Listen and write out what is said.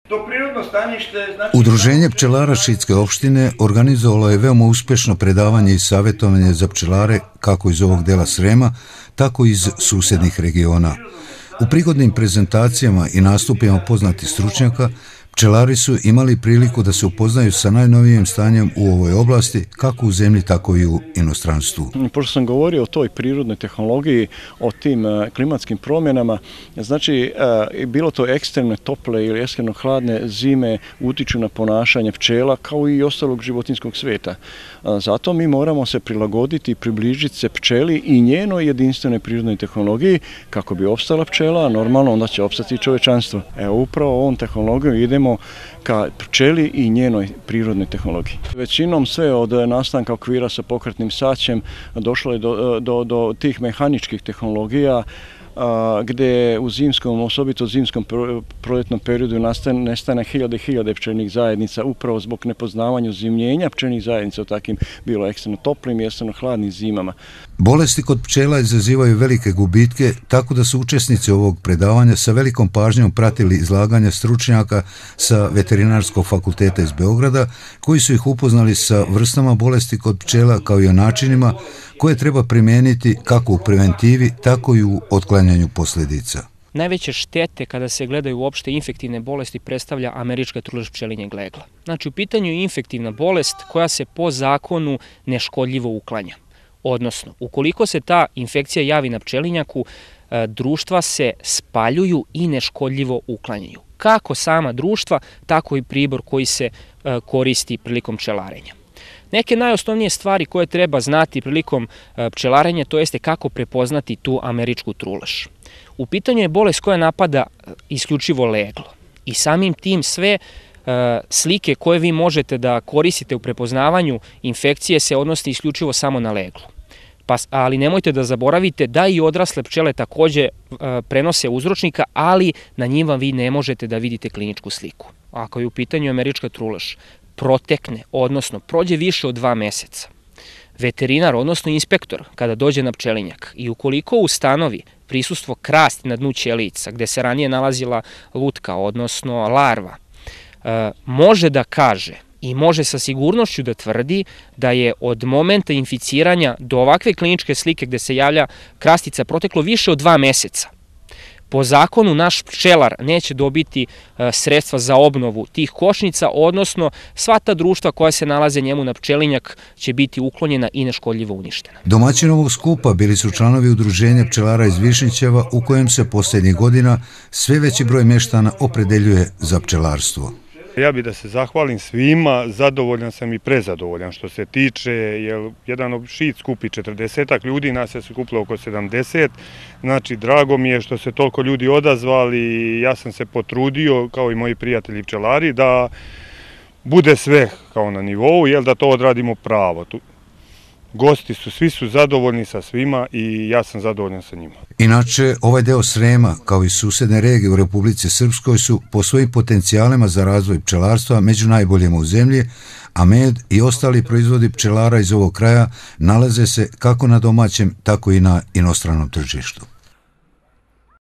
Udruženje pčelara Šidske opštine organizovalo je veoma uspešno predavanje i savjetovanje za pčelare kako iz ovog dela Srema, tako i iz susednih regiona. U prigodnim prezentacijama i nastupima poznatih stručnjaka, pčelari su imali priliku da se upoznaju sa najnovijim stanjem u ovoj oblasti, kako u zemlji, tako i u inostranstvu. Pošto sam govorio o toj prirodnoj tehnologiji, o tim klimatskim promjenama, znači bilo to ekstremne tople ili ekstremno hladne zime utiču na ponašanje pčela kao i ostalog životinjskog svijeta. Zato mi moramo se prilagoditi i približiti se pčeli i njenoj jedinstvenoj prirodnoj tehnologiji kako bi opstala pčela, a normalno onda će opstati i čovječanstvo. Evo upravo ovom tehnologijom idemo ka pčeli i njenoj prirodnoj tehnologiji. Većinom sve od nastanka okvira sa pokretnim saćem došlo je do tih mehaničkih tehnologija gdje u zimskom, osobito u zimskom proljetnom periodu nestane hiljade i hiljade pčelnih zajednica upravo zbog nepoznavanja zimljenja pčelnih zajednica u takim bilo ekstremno toplim i ekstremno hladnim zimama. Bolesti kod pčela izazivaju velike gubitke, tako da su učesnici ovog predavanja sa velikom pažnjom pratili izlaganja stručnjaka sa Veterinarskog fakulteta iz Beograda, koji su ih upoznali sa vrstama bolesti kod pčela kao i o načinima koje treba primijeniti kako u preventivi, tako i u otklanjanju posljedica. Najveće štete kada se gledaju uopšte infektivne bolesti predstavlja američka trulež pčelinjeg legla. Znači u pitanju je infektivna bolest koja se po zakonu neškodljivo uklanja. Odnosno, ukoliko se ta infekcija javi na pčelinjaku, društva se spaljuju i neškodljivo uklanjaju. Kako sama društva, tako i pribor koji se koristi prilikom pčelarenja. Neke najosnovnije stvari koje treba znati prilikom pčelarenja, to jeste kako prepoznati tu američku trulež. U pitanju je bolest koja napada isključivo leglo i samim tim sve slike koje vi možete da koristite u prepoznavanju infekcije se odnose isključivo samo na leglo. Ali nemojte da zaboravite da i odrasle pčele takođe prenose uzročnika, ali na njima vi ne možete da vidite kliničku sliku. Ako je u pitanju američka trulež, protekne, odnosno prođe više od 2 meseca, veterinar, odnosno inspektor, kada dođe na pčelinjak i ukoliko ustanovi prisustvo krasti na dnu ćelica, gde se ranije nalazila lutka, odnosno larva, može da kaže i može sa sigurnošću da tvrdi da je od momenta inficiranja do ovakve kliničke slike gde se javlja krastica proteklo više od 2 meseca. Po zakonu naš pčelar neće dobiti sredstva za obnovu tih košnica, odnosno sva ta društva koja se nalaze njemu na pčelinjak će biti uklonjena i neškodljivo uništena. Domaćin ovog skupa bili su članovi Udruženja pčelara iz Višnjićeva, u kojem se posljednjih godina sve veći broj mještana opredeljuje za pčelarstvo. Ja bih da se zahvalim svima, zadovoljan sam i prezadovoljan što se tiče, jer jedan šid skupi 40 ljudi, nas je skupilo oko 70, znači drago mi je što se toliko ljudi odazvali i ja sam se potrudio, kao i moji prijatelji pčelari, da bude sve kao na nivou, jer da to odradimo pravo. Gosti su, svi su zadovoljni sa svima i ja sam zadovoljan sa njima. Inače, ovaj deo Srema, kao i susedne regije u Republici Srpskoj, su po svojim potencijalima za razvoj pčelarstva među najboljima u zemlji, a med i ostali proizvodi pčelara iz ovog kraja nalaze se kako na domaćem, tako i na inostranom tržištu.